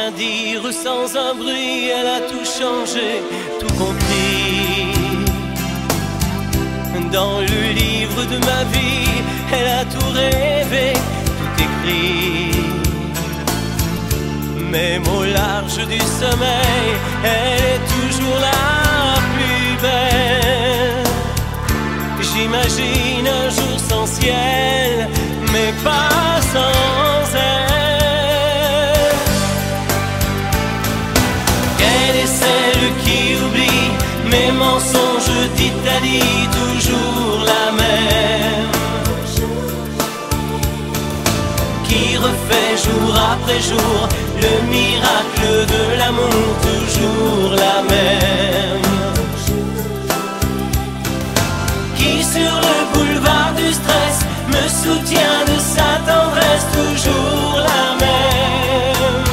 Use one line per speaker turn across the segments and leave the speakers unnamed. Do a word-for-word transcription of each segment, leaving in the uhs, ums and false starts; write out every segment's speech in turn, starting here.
rien dire, sans un bruit, elle a tout changé, tout compris. Dans le livre de ma vie, elle a tout rêvé, tout écrit. Même au large du sommeil, elle est toujours la plus belle. J'imagine un jour sans ciel, mais pas sans elle. Elle est celle qui oublie mes mensonges d'Italie, toujours la même, qui refait jour après jour le miracle de l'amour, toujours la même, qui sur le boulevard du stress me soutient de sa tendresse, toujours la même,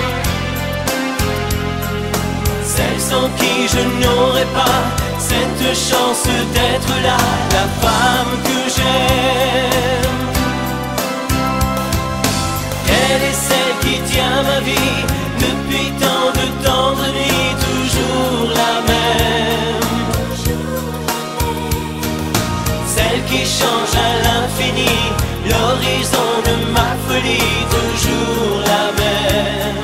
celle sans qui je n'aurais pas cette chance d'être là, la femme que j'aime. Elle est celle qui tient ma vie depuis tant de temps de nuit, toujours la même, celle qui change à l'infini l'horizon de ma folie, toujours la même.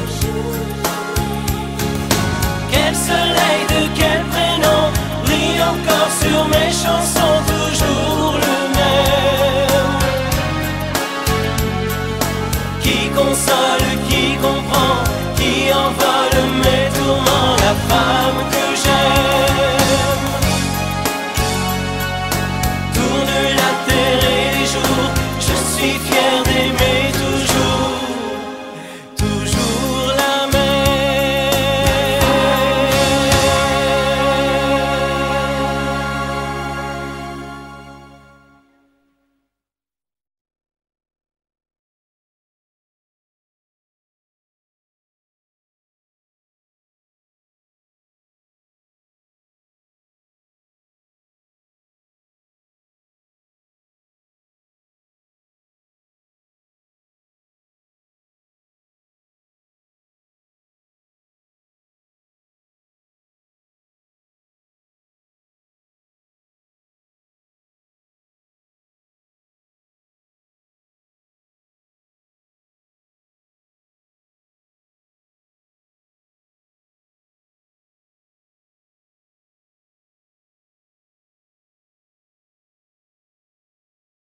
Quel soleil, de quel prénom brille encore sur mes chansons, toujours le même, qui console, qui comprend, qui envole mes tourments, la femme que j'aime. Tourne la terre et les jours, je suis fier d'aimer.